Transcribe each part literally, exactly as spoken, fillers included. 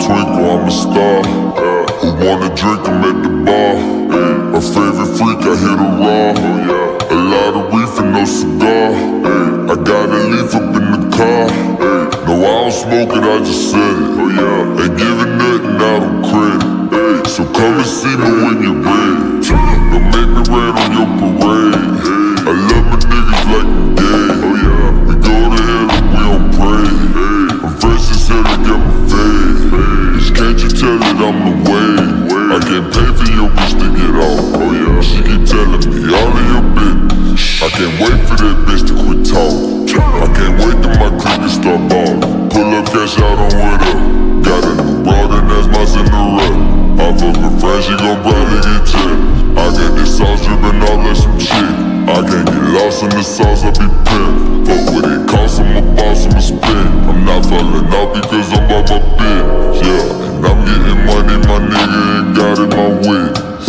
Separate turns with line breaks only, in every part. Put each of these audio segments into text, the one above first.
twinkle, I'm a star. Who wanna drink, I'm at the bar. Her favorite freak, I hit her raw. A lot of reef and no cigar. I got a leaf up in the car. No, I don't smoke it, I just sell it. Ain't giving nothing out of credit. So come and see me when you're ready. Don't make me rain on your parade. I love my niggas like I'm gay. We go to hell if we don't pray. I'm fresh as hell, I got my fade. Just can't you tell that I'm the way? I can't pay for your bitch to get off. She keep telling me all of your business. I can't wait for that bitch to quit talking. I can't wait till my clique can start ballin'. Pull up, cash out on what up. Got a new broad and that's my Cinderella. I fuck with friends, she gon' probably get checked. I got this sauce drippin' all like some shit. I can't get lost in the sauce, I be pimped. Fuck what it costs, I'm a boss, I'm a spin. I'm not falling out because I'm by my bitch. Yeah, and I'm getting money, my nigga ain't got it, my witness.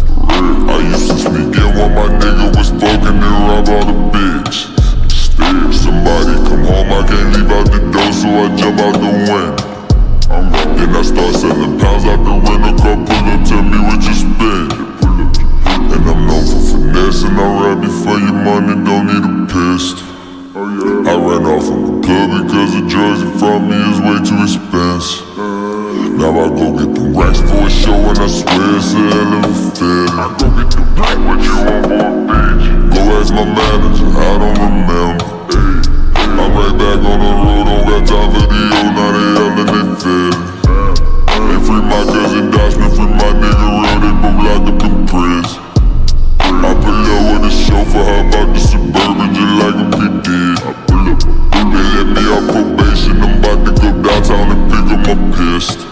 I used to sneak in while my nigga was fucking and rob all the bitch. Instead, somebody come home, I can't leave out the door, so I jump out the window. Then I start selling pounds out the rental car, pull up, tell me what you spend. And I'm known for finesse, and I rap before your money, don't need a pistol. I ran off from the club because the drugs in front of me is way too expensive. Now I go get the racks for a show, and I swear it's a hell of a feeling. I go get the pack, what you want for a bitch? Go ask my manager, I don't remember. I'm right back on the road, don't got time for the old, now they yelling, they feelin'. They free my cousin Dashman, free my nigga real, they both locked up in prison. I pull up with a chauffeur, how about the Suburban, just like a P did. They let me off probation, I'm about to go downtown and pick up my pistol.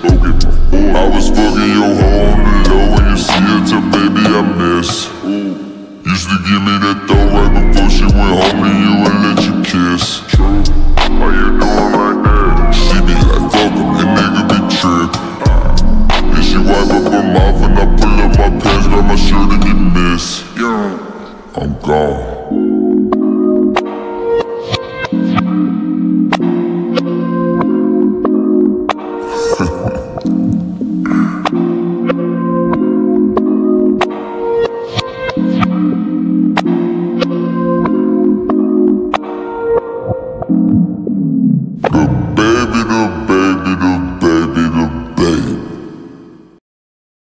I was fucking your hoe on the low, when you see her, tell baby I miss. Used to give me that throw right before she went home to you and let you kiss. How you doing like that? She be like, fuck him, that nigga be trippin'. And she wipe up her mouth and I pull up my pants, grab my shirt and get missed. I'm gone. Good.